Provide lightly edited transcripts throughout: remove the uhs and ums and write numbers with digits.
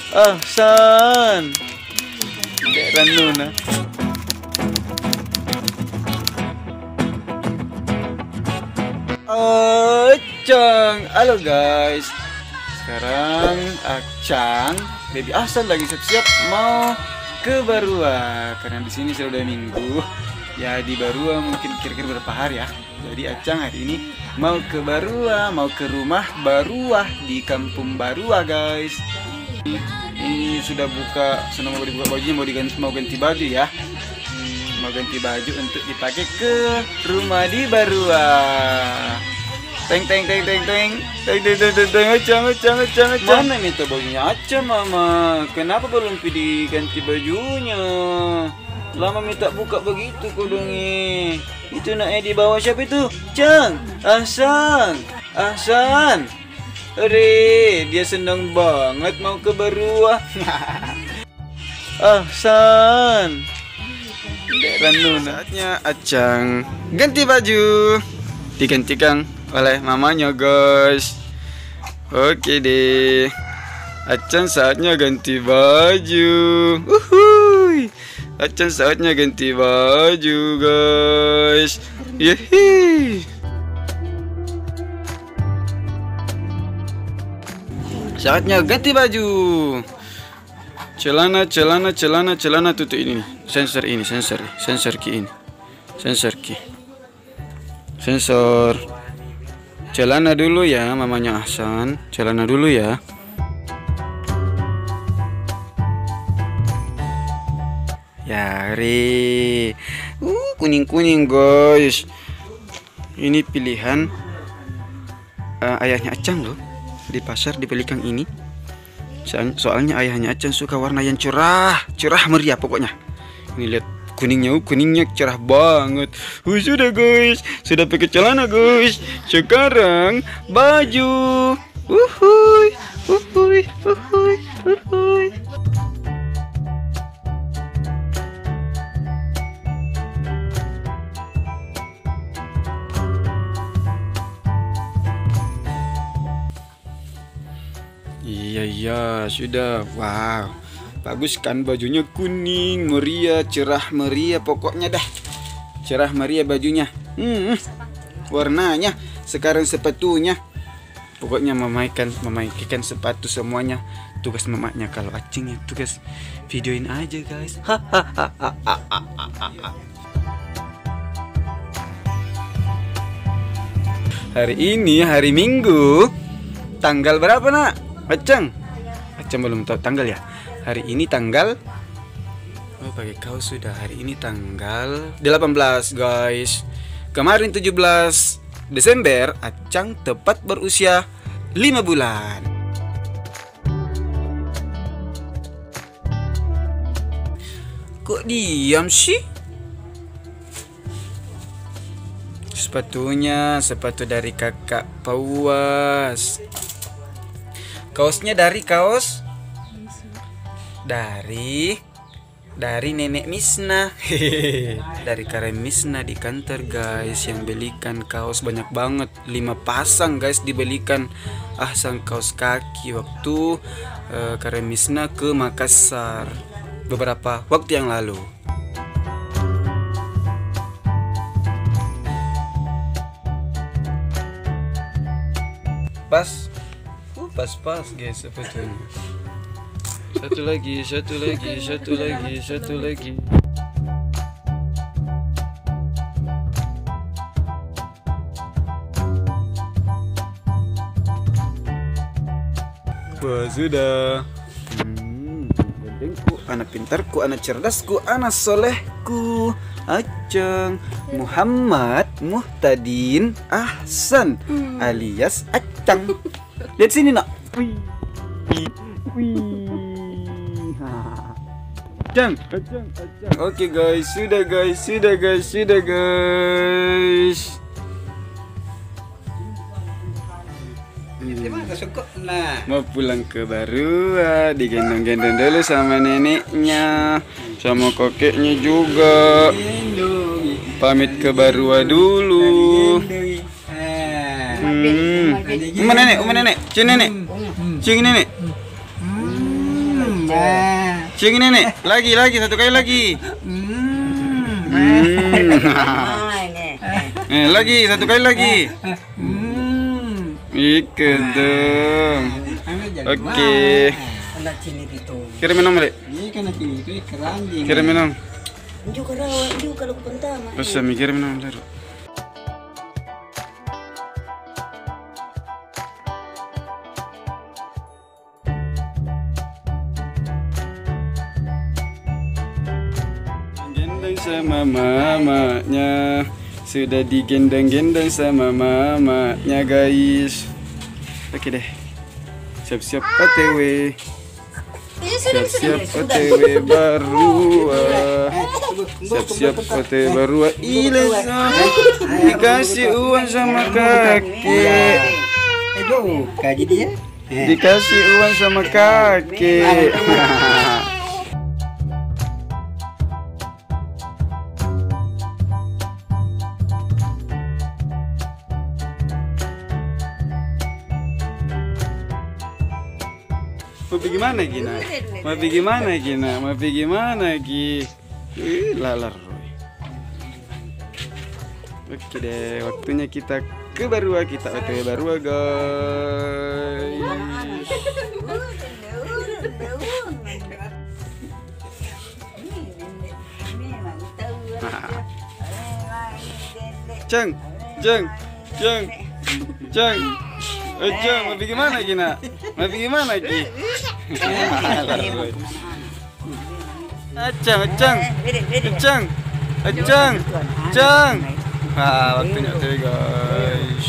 San. Dek Ranuna. Acang, halo guys. Sekarang Acang, Baby Ahsan lagi siap-siap mau ke Barua karena di sini sudah minggu. Ya di Barua mungkin kira-kira berapa hari ya. Jadi Acang hari ini mau ke Barua, mau ke rumah Barua di Kampung Barua guys. Ini sudah buka, sudah mau dibuka bajunya, mau ganti baju ya. Mau ganti baju untuk dipakai ke rumah di Barua. Teng teng teng teng teng teng teng teng teng teng. Acang. Mana minta bajunya Acang mama? Kenapa belum diganti bajunya? Lama minta buka begitu kodongnya. Itu nak di bawah siapa itu? Cang, Ahsan. Ore, dia senang banget mau ke Barua. Ahsan. Saatnya Acang ganti baju, digantikan oleh mamanya guys. Oke deh, Acang saatnya ganti baju. Acang saatnya ganti baju guys. Yehi. Saatnya ganti baju. Celana tutup ini nih. Sensor key. Sensor. Celana dulu ya mamanya Ahsan. Celana dulu ya. Yari. Kuning guys. Ini pilihan ayahnya Acang loh. Di pasar dibelikan ini. Soalnya ayahnya Acang suka warna yang cerah meriah pokoknya. Ini lihat kuningnya cerah banget. Sudah guys, sudah pakai celana guys. Sekarang baju. Uhuy. Iya, sudah. Wow. Bagus kan bajunya, kuning, meriah, cerah meriah pokoknya dah. Cerah meriah bajunya. Warnanya, sekarang sepatunya. Pokoknya memaikan sepatu semuanya. Tugas mamanya kalau Acing ya tugas videoin aja guys. Hari ini hari Minggu. Tanggal berapa nak? Acang belum tahu tanggal ya. Hari ini tanggal pakai kaos sudah. Hari ini tanggal 18 guys. Kemarin 17 Desember Acang tepat berusia 5 bulan. Kok diam sih? Sepatu dari kakak Pawas. Kaosnya dari nenek Misna. Dari Karen Misna di kantor guys yang belikan kaos banyak banget, 5 pasang guys dibelikan Ahsan kaos kaki waktu Karen Misna ke Makassar beberapa waktu yang lalu. Pas guys sebetulnya. Satu lagi. Wah sudah. Anak pintarku, anak cerdasku, anak solehku, Acang Muhammad Muhtadin Ahsan alias Acang. Lihat sini nak. Acang. Oke guys, sudah guys. Mau pulang ke Barua, digendong-gendong dulu sama neneknya, sama kakeknya juga. Pamit ke Barua dulu. Uma nenek, cing nenek. Cium nenek. Lagi satu kali lagi. Lagi satu kali lagi. Ikan dong. Oke. Kirim minum dek. Kirim minum. Usah mikir minum dulu. Gendong sama mamanya. Sudah digendong-gendong sama mamanya guys. Oke deh. Siap-siap OTW. Siap-siap OTW Barua. Siap-siap OTW Barua. Ilesa dikasih uang sama kakek. Dikasih uang sama kakek. Mau pergi mana Gina? Mau pergi mana Gina? Mau pergi mana Gi? Lalar. Oke deh, waktunya kita ke Barua, kita OTW Barua guys. Ceng, mau pergi mana Gina? Mau pergi mana Gi? Acang. Waktunya OTW guys.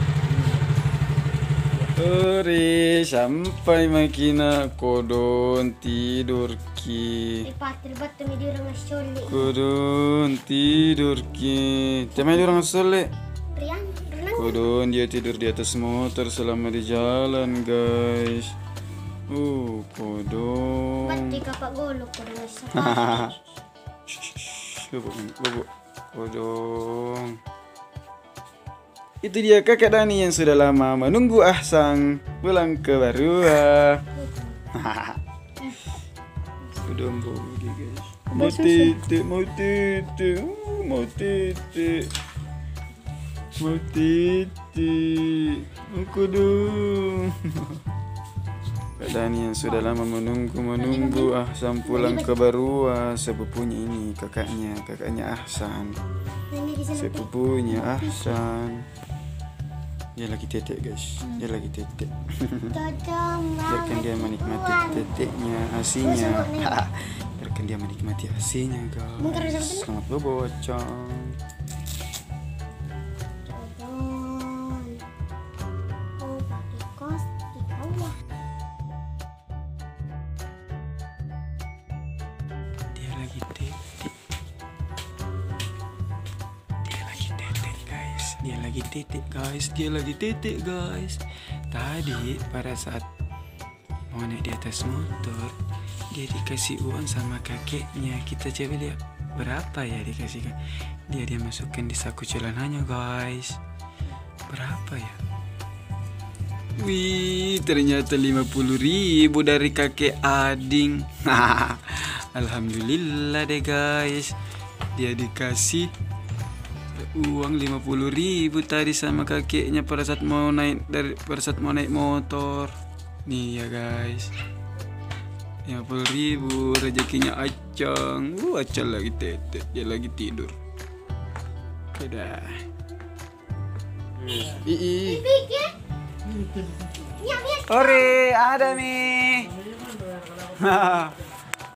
Sampai makina kodon tidur ki. Kodon tidur ki. Temai orang soleh. Kodon dia tidur di atas motor selama di jalan guys. Kodon. Kodon. Itu dia kakak Dani yang sudah lama menunggu Ahsan pulang ke Barua. Sudah bogi guys. Mau titik. Aku dong. Kak Dani yang sudah lama menunggu Ahsan pulang ke Barua. Sepupunya ini kakaknya Ahsan. Sepupunya Ahsan. Dia lagi tetek guys. Biarkan dia menikmati teteknya, asinya. Biarkan dia menikmati asinya guys. Selamat bobocong. Dia lagi tetek guys. Tadi pada saat mau naik di atas motor, dia dikasih uang sama kakeknya. Kita coba lihat berapa ya dikasihkan. Dia masukkan di saku celananya guys. Berapa ya? Wih, ternyata 50.000 dari kakek Ading. Alhamdulillah deh guys. Dia dikasih uang 50.000 tadi sama kakeknya pada saat mau naik motor. Nih ya guys, 50.000 rezekinya Acang. Acang lagi tetet, dia lagi tidur. Dadah. Ore, ada nih.